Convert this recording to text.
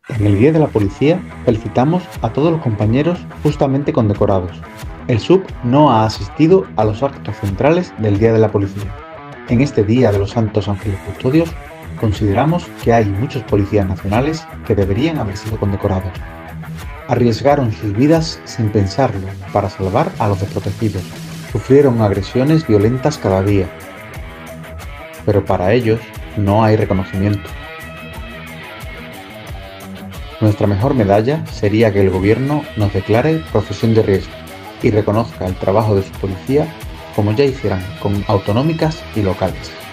En el Día de la Policía felicitamos a todos los compañeros justamente condecorados. El SUB no ha asistido a los actos centrales del Día de la Policía. En este Día de los Santos Ángeles Custodios, consideramos que hay muchos policías nacionales que deberían haber sido condecorados. Arriesgaron sus vidas sin pensarlo para salvar a los desprotegidos. Sufrieron agresiones violentas cada día. Pero para ellos no hay reconocimiento. Nuestra mejor medalla sería que el gobierno nos declare profesión de riesgo y reconozca el trabajo de su policía como ya hicieran con autonómicas y locales.